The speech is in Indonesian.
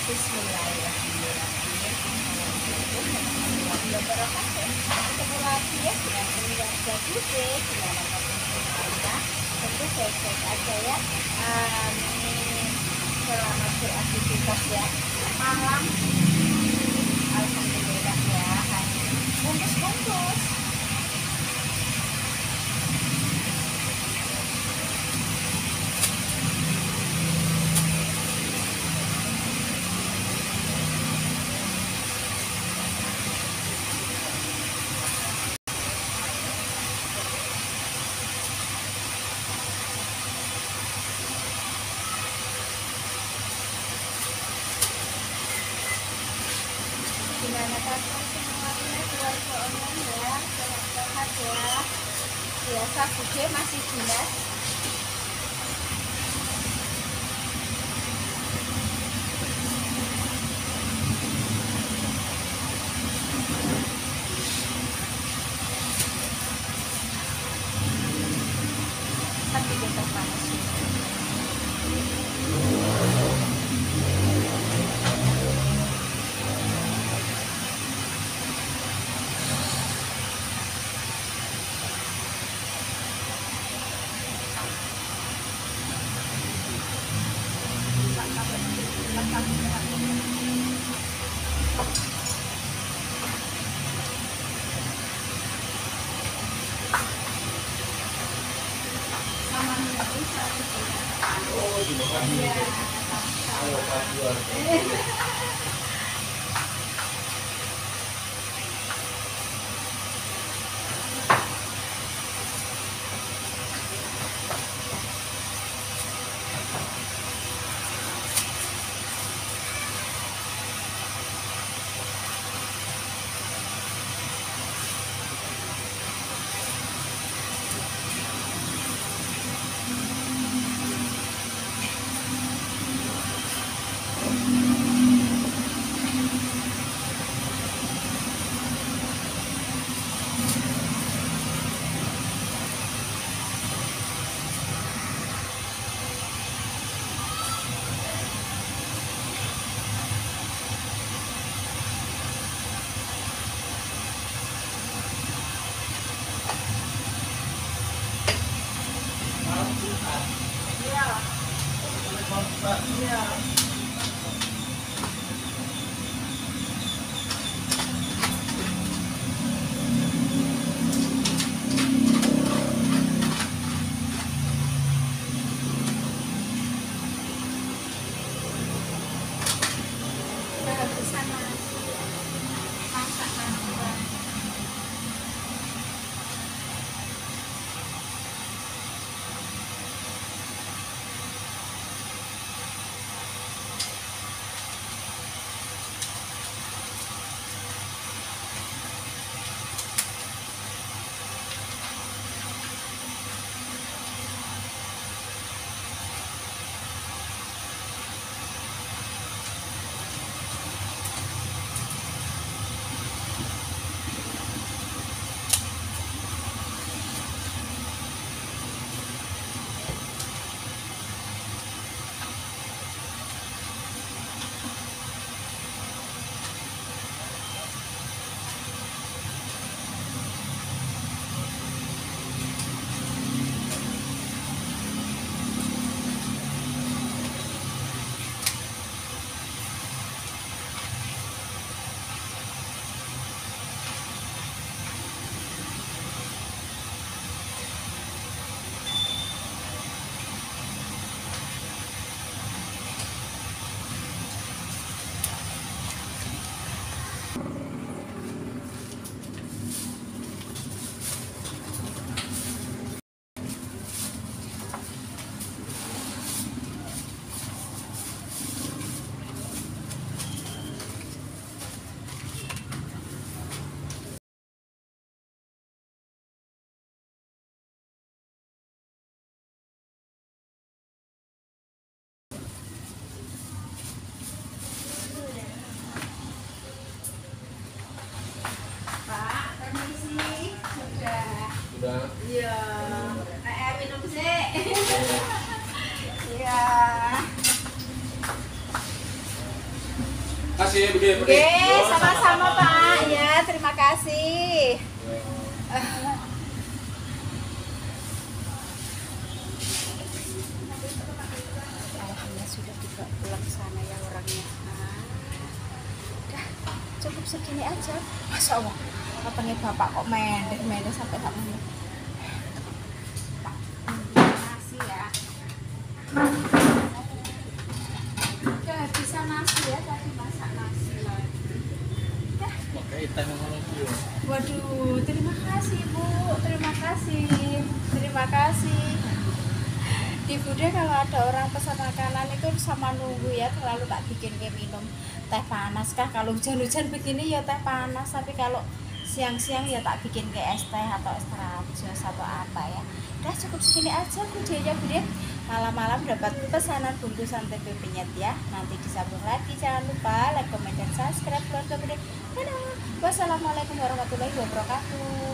Bismillahirrahmanirrahim. Assalamualaikum warahmatullahi wabarakatuh. Ketemu lagi ya dengan keluarga Bude. Gimana kabar semuanya? Tentu sehat-sehat aja ya. Amin. Selamat beraktivitas ya. Malam. Alhamdulillah ya. Bungkus-bungkus. Gimana kabar semuanya keluarga online ya, sehat-sehat ya. Biasa Bude masih dinas. Tapi besok panas sih. kasih ya Bude. Oke, sama-sama Pak. Ya, terima kasih. Alhamdulillah sudah dibawa pulang sana ya orangnya. Udah, cukup segini aja. Masya Allah, katanya bapak kok mendek sampai tak mau. Terima kasih ya. Udah bisa nasi ya, tadi masak nasi lagi. Pakai ikan yang mana tuh? Waduh, terima kasih Bu, terima kasih, terima kasih. Di Bude kalau ada orang pesan makanan itu sama nunggu ya, terlalu tak bikin kayak minum teh panas kah. Kalau hujan-hujan begini ya teh panas, tapi kalau siang-siang ya tak bikin kayak es teh atau es terajos atau apa ya. Udah cukup segini aja videonya Bude. Malam-malam dapat pesanan bungkusan tempe penyet ya. Nanti disambung lagi, jangan lupa like, comment, dan subscribe keluarga Bude. Dadah. Wassalamualaikum warahmatullahi wabarakatuh.